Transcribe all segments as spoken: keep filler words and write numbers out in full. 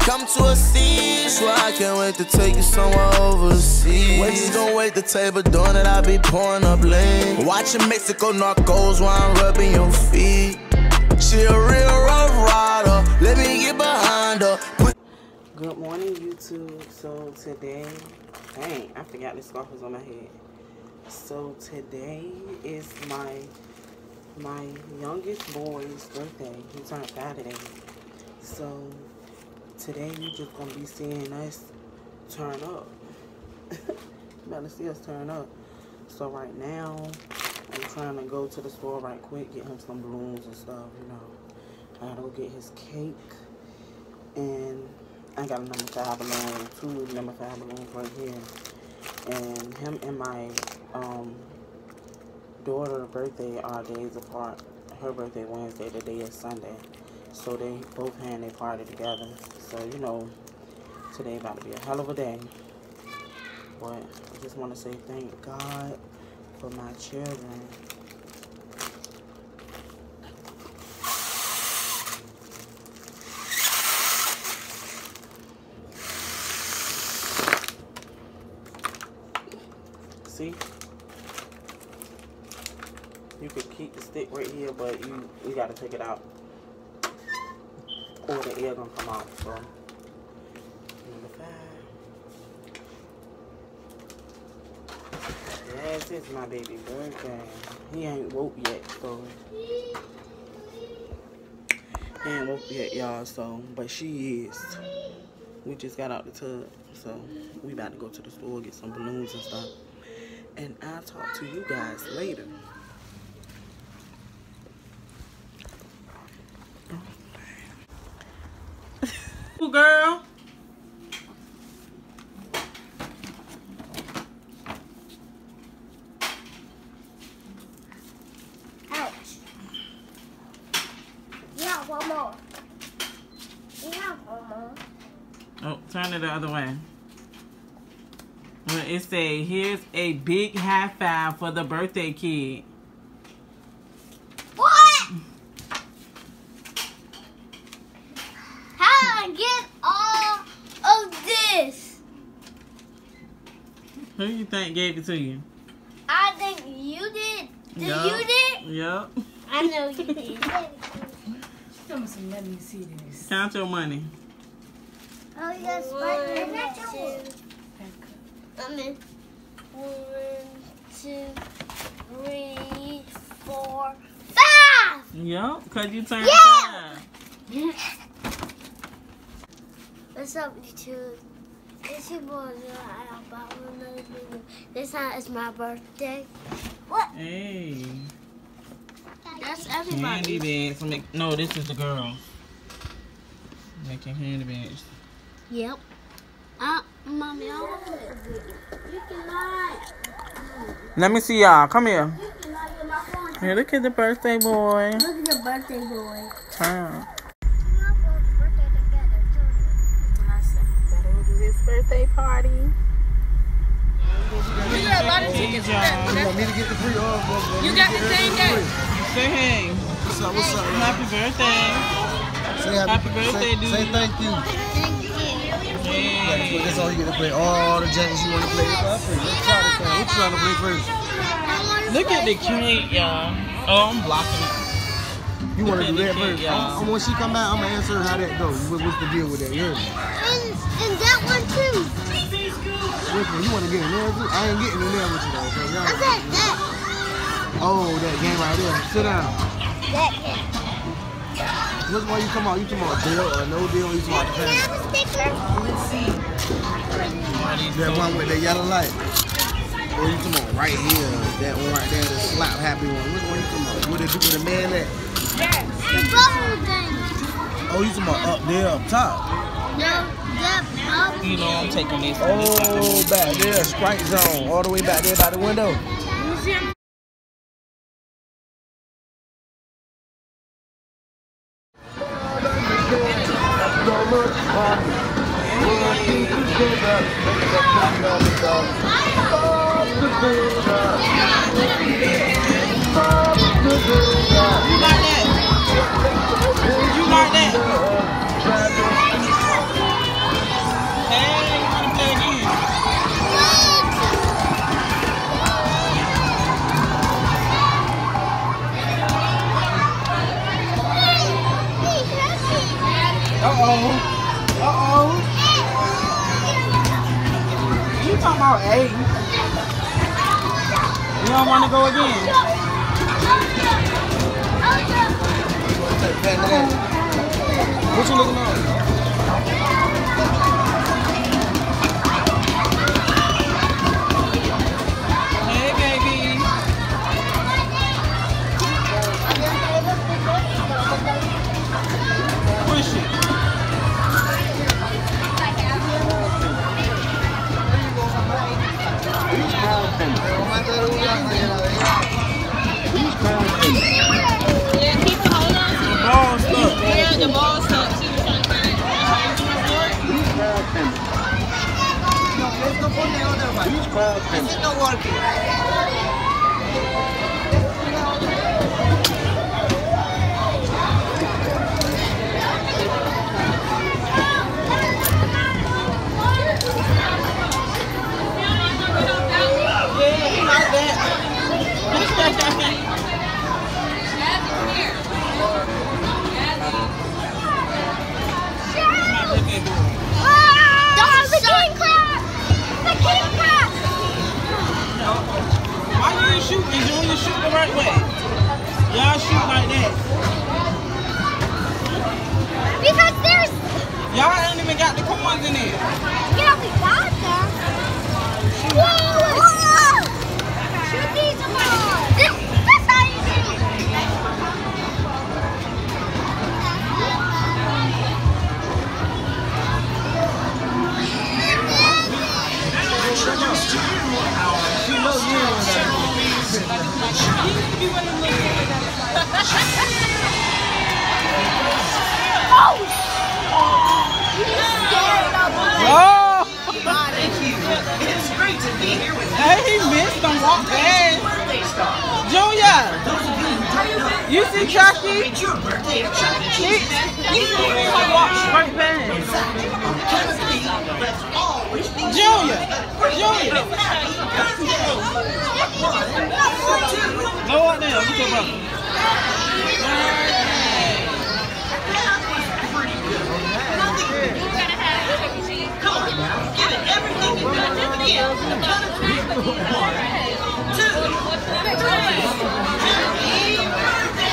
come to a scene. Swear I can't wait to take you somewhere overseas. Waiters don't wait the table doing it, I be pouring up lean. Watching Mexico Narcos while I'm rubbing your feet. She a real rough rider, let me get behind her. Put Good morning, YouTube. So today, dang, I forgot the scarf was on my head. So today is my my youngest boy's birthday. He turned five today. So today you just gonna be seeing us turn up. You better see us turn up. So right now I'm trying to go to the store right quick, get him some balloons and stuff, you know. I gotta go get his cake, and I got a number five balloon, two number five balloons right here. And him and my um daughter's birthday are days apart. Her birthday Wednesday, the day is Sunday. So they both had their party together. So, you know, today about to be a hell of a day. But I just want to say thank God for my children. See? You could keep the stick right here, but you you gotta take it out, or the air gonna come out. So number five. Yes, it's my baby birthday. He ain't woke yet, so he ain't woke yet, y'all. So, but she is. We just got out the tub, so we about to go to the store, get some balloons and stuff. And I'll talk to you guys later. Oh, girl. Ouch. Yeah, one more. Yeah, one more. Oh, turn it the other way. Well, it say, here's a big high five for the birthday kid. What? How did I get all of this? Who you think gave it to you? I think you did. Did Yep. you did? Yep. I know you did. Let me see this. Count your money. Oh, yes, one, two, I mean, one, two, three, four, five! Yep, because you turned Yeah! five. What's up, YouTube? It's your boy, about another video. This time it's my birthday. What? Hey. That's Handy everybody. bags. Make, no, this is the girl. Making handy bags. Yep. Uh, Mommy, I want to. You cannot. Let me see y'all. Come here. You cannot get my phone. Here, look at the birthday boy. Look at the birthday boy. Turn. His birthday party. You got a lot of tickets. You want me to get the free off? You got the same day. Say hey. What's up? What's up? Happy birthday. Say Happy birthday, say, dude. Say thank you. Hey. That's all you get to play. All the janks you want to play. What you trying to play first? Look at the cake, y'all. Oh, I'm blocking it. You want to do Look at that the first? cake, y'all. I'm, when she come back, I'm going to answer her how that goes. What, what's the deal with that? You heard me? And, and that one too. Which one? You want to get in there too? I ain't getting in there with you though. Okay? I said that. Oh, that game right there. Sit down. That game. Which one you come out? You talking about deal or no deal? You talking about the Can I family? have a sticker? Let's see. That one with the yellow light. Or you talking about right here? That one right there, the slap happy one. Which one you talking about? Where the, where the man at? The bubble thing. Oh, you talking about up there, up top? No, that bubble. You know I'm taking this. Oh, back there, Sprite Zone. All the way back there by the window. You got that? You got that? Uh-oh. You talking about eight? You don't want to go again? What you looking at? Hey, baby. Push it. Yeah, keep the hold on. The ball stuck. Yeah, the ball stuck. She was trying to turn it. It's not working. Yeah, he like that. Dog, the king crab! The king crab! Why you ain't shooting? Junior, shoot the right way. Y'all shoot like that. Because there's... Y'all ain't even got the coins in there. Yeah, we got them. Whoa! Shoot these balls! This, that's how you do it. Oh! Thank you. It's great to be here with you. Hey, he missed them. Walk past. Birthday star. Junior! Those of you who don't know, You see Chucky? it's your birthday at Chuck E. He, Cheese. he walked straight past. In fact, on Thursday, let's all wish these Junior! a Junior! happy birthday. One, two, Go out there. Look at brother. pretty good. Nothing. Come on now, give it everything you've got. Again, a count of three. One, two, three. Happy birthday!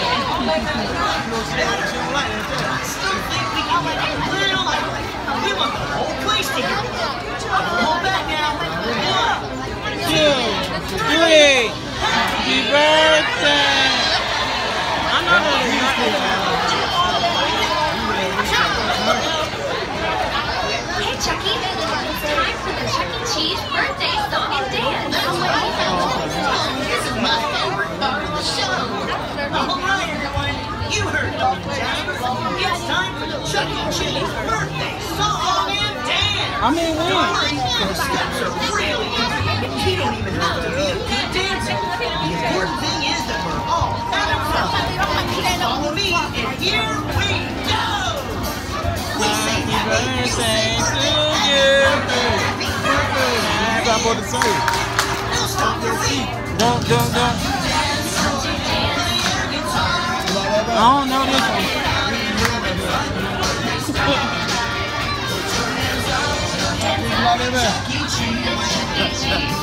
I still think we can make it a little lively. We want the whole place to hear it. Hold back now. One, Two, three. Happy birthday. I know that is not Hey Chucky, it's time for the Chuck E. Cheese birthday song and dance. This is my favorite part of the show. All right, everyone. You heard Doctor Jasper. It's time for the Chuck E. Cheese birthday song and dance. I mean, Don't when? worry, the steps are really easy. You don't even have to be a good dancer. The important thing is that we're all having fun. Follow me, and here we go. We say happy birthday to you. Happy birthday. Now stop your feet. Don't, don't, don't. I don't know this one. Chuck E. Cheese.